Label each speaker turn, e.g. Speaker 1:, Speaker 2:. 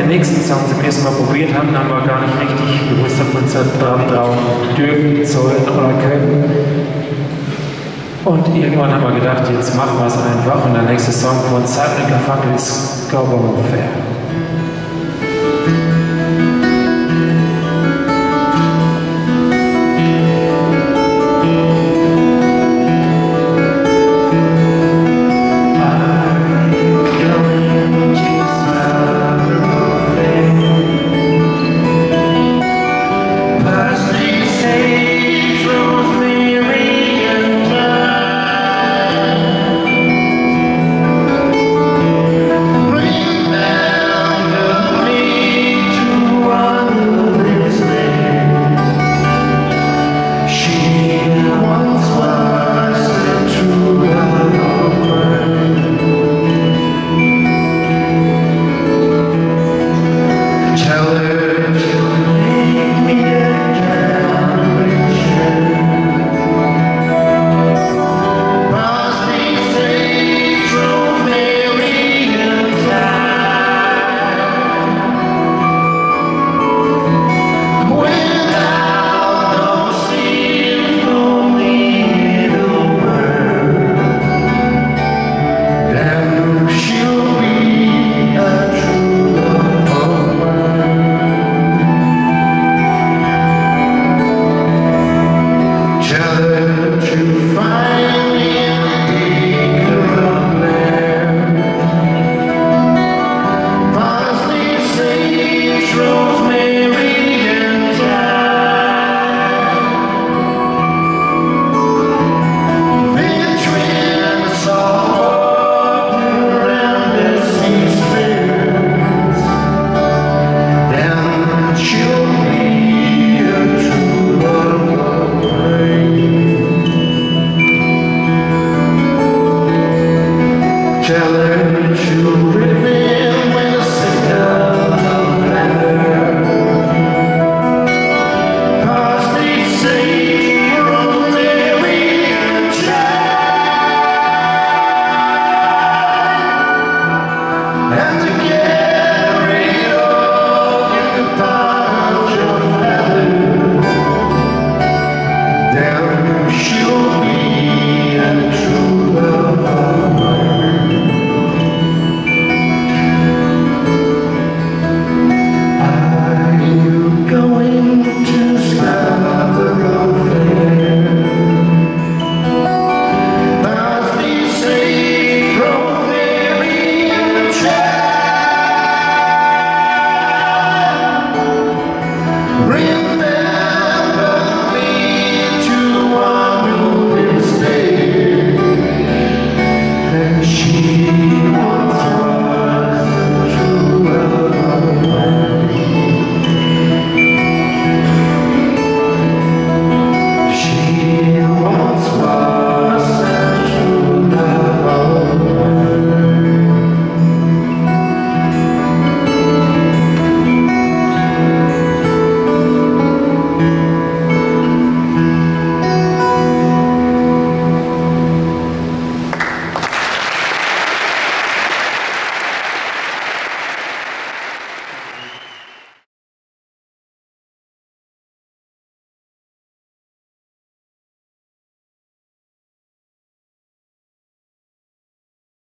Speaker 1: den nächsten Song zum ersten Mal probiert haben, haben wir gar nicht richtig gewusst, ob wir uns da dran trauen dürfen, sollen oder können. Und irgendwann haben wir gedacht, jetzt machen wir es einfach. Und der nächste Song von Simon & Garfunkel ist Go Go Fair.